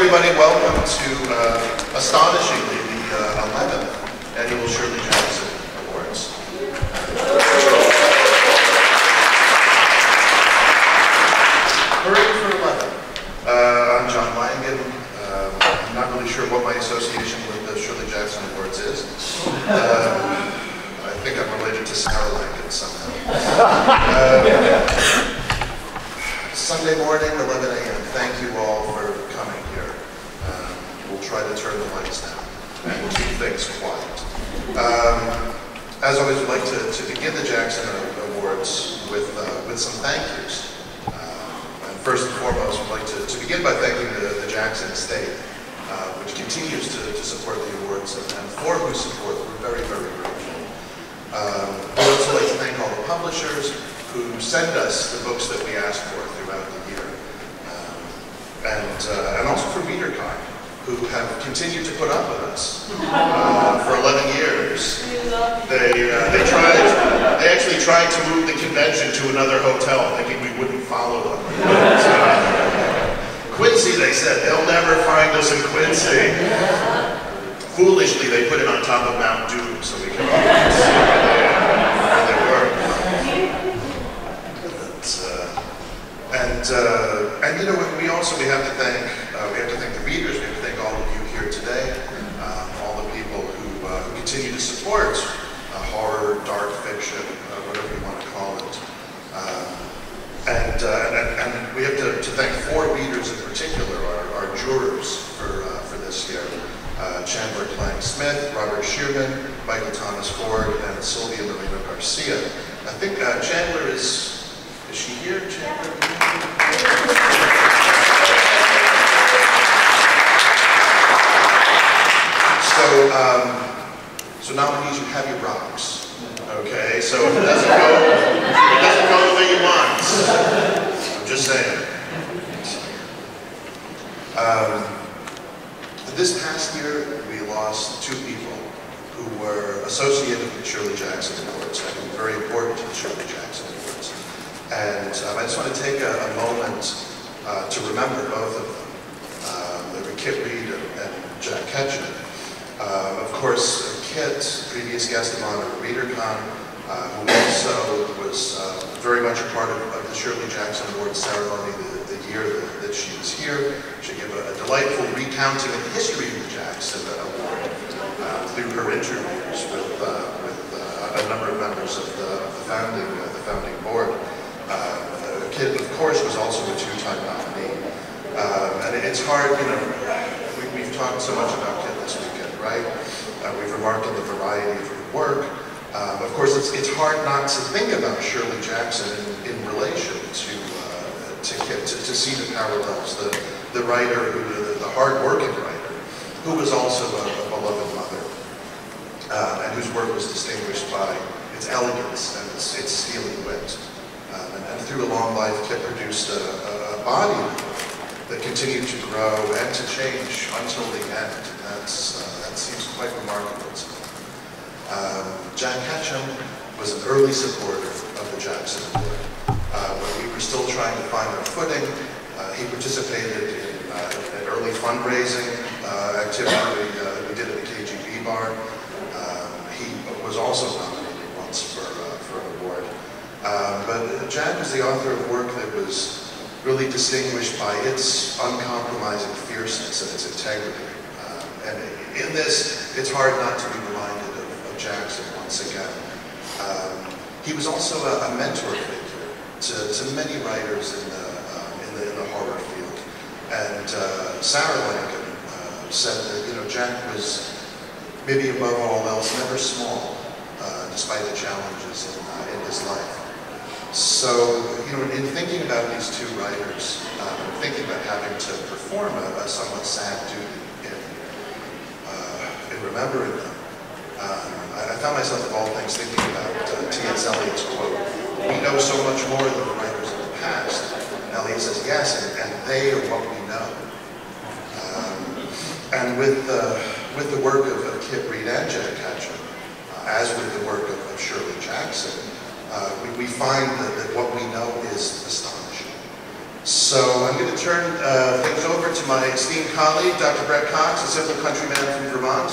everybody, welcome to, astonishingly, the 11th Annual Shirley Jackson Awards. Hooray for 11. I'm John Langan. I'm not really sure what my association with the Shirley Jackson Awards is. I think I'm related to Sarah Langan somehow. Sunday morning, 11 a.m. Thank you all for coming here. We'll try to turn the lights down and keep things quiet. As always, we'd like to begin the Jackson Awards with some thank yous. And first and foremost, we'd like to begin by thanking the Jackson estate, which continues to support the awards, and for whose support we're very, very grateful. We'd also like to thank all the publishers who send us the books that we ask for throughout the year. And also for Readercon, who have continued to put up with us for 11 years. They actually tried to move the convention to another hotel, thinking we wouldn't follow them. Quincy, they said, they'll never find us in Quincy. Foolishly, they put it on top of Mount Doom so we could all see where they were. And you know, we have to thank the readers. We have to thank all of you here today, all the people who continue to support horror, dark fiction, whatever you want to call it. And we have to thank 4 readers in particular, our jurors for this year: Chandler Clang Smith, Robert Shearman, Michael Thomas Ford, and Sylvia Marina Garcia. I think Chandler is she here, Chandler? So nominees, you have your rocks, okay? So if it doesn't go the way you want, I'm just saying. This past year, we lost 2 people who were associated with the Shirley Jackson Awards, and were very important to the Shirley Jackson Awards. And I just want to take a moment to remember both of them. They were Kit Reed and Jack Ketchum. Of course, Kit, previous guest of honor at Readercon, who also was very much a part of the Shirley Jackson Awards ceremony the year that she was here. She gave a delightful recounting of the history of the Jackson Award through her interviews with a number of members of the founding board. Kit, of course, was also a 2-time nominee. And it's hard, you know, we've talked so much about Kit this weekend, right? We've remarked on the variety of her work. Of course, it's hard not to think about Shirley Jackson in relation to Kit, to see the parallels, the writer, the hard-working writer, who was also a beloved mother, and whose work was distinguished by its elegance and its steely wit. And through a long life, Kit produced a body that continued to grow and to change until the end. And that seems quite remarkable to me. Jack Ketchum was an early supporter of the Jackson Award. When we were still trying to find our footing, he participated in an early fundraising activity we did at the KGB bar. He was also nominated once for an award. But Jack was the author of work that was really distinguished by its uncompromising fierceness and its integrity. And in this, it's hard not to be reminded of Jackson once again. He was also a mentor figure to many writers in the horror field. And Sarah Langan said that, you know, Jack was maybe above all else never small, despite the challenges in his life. So, you know, in thinking about these 2 writers, thinking about having to perform a somewhat sad duty in remembering them, I found myself, of all things, thinking about T.S. Eliot's quote, "We know so much more than the writers of the past." And Eliot says, yes, and they are what we know. And with the work of Kit Reed and Jack Ketchum, as with the work of Shirley Jackson, we find that what we know is astonishing. So I'm going to turn things over to my esteemed colleague, Dr. Brett Cox, a simple countryman from Vermont.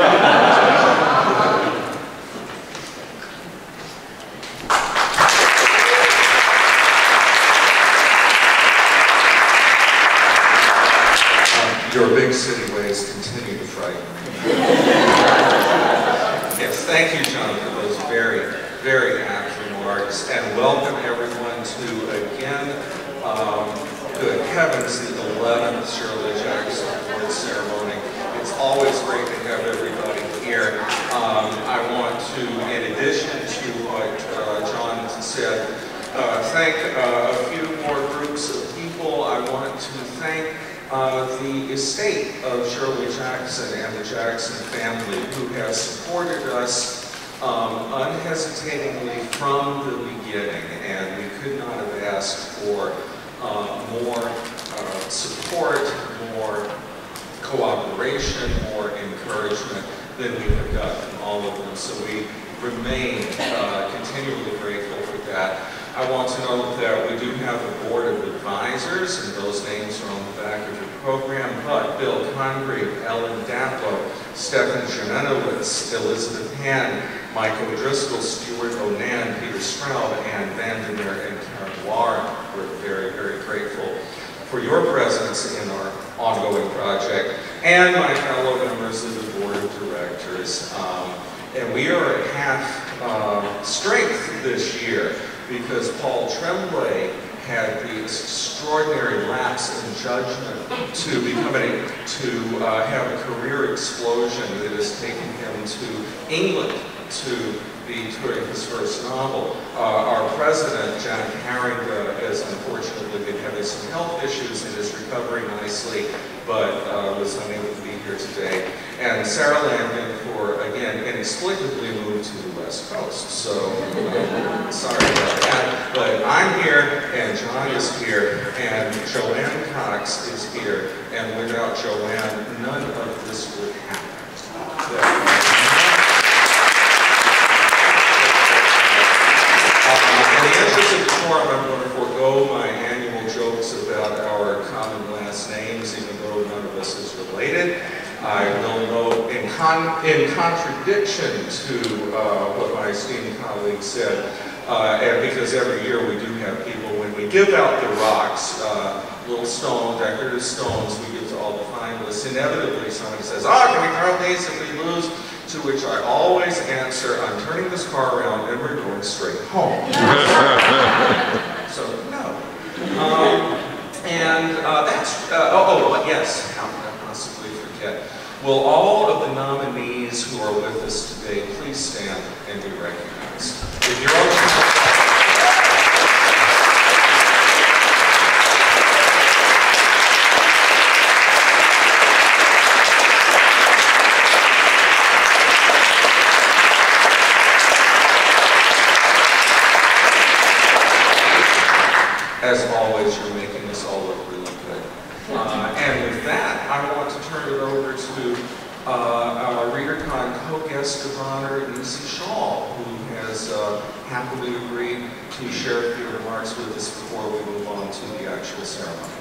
Your big city ways continue to frighten me. Yes, thank you, John, for those very, very apt remarks, and welcome everyone to, again, good heavens, the 11th Shirley Jackson Awards ceremony. It's always great to have everybody here. I want to, in addition to what John said, thank a few more groups of people. I want to thank the estate of Shirley Jackson and the Jackson family, who has supported us unhesitatingly from the beginning, and we could not have asked for more support, more cooperation, more encouragement than we have gotten from all of them. So we remain continually grateful for that. I want to note that we do have a board of advisors, and those names are on the back of your program, but Bill Congreve, Ellen Datlow, Stefan Janenowitz, Elizabeth Hand, Mike O'Driscoll, Stuart Onan, Peter Stroud, Ann Vandermeer, and Karen Warren. We're very, very grateful for your presence in our ongoing project, and my fellow members of the board of directors. And we are at half strength this year, because Paul Tremblay had the extraordinary lapse in judgment to have a career explosion that has taken him to England to be touring his first novel. Our president, Jack Haring, is unfortunately been having some health issues and is recovering nicely, but was unable to be here today. And Sarah Landon, for, again, inexplicably moved to the West Coast. So, sorry about that. But I'm here, and John is here, and Joanne Cox is here. And without Joanne, none of this would happen. In the interest of decorum, I'm going to forego my annual jokes about our common last names, even though none of us is related. I will note, in contradiction to what my esteemed colleague said, and because every year we do have people, when we give out the rocks, little stone, decorative stones, we give to all the finalists. Inevitably, somebody says, "Oh, can we throw these if we lose?" To which I always answer, "I'm turning this car around and we're going straight home." So, no. Yes, how could I possibly forget? Will all of the nominees who are with us today please stand and be recognized? If you're as always, you're making this all look really good. And with that, I want to turn it over to our Readercon co-guest of honor, Nisi Shawl, who has happily agreed to share a few remarks with us before we move on to the actual ceremony.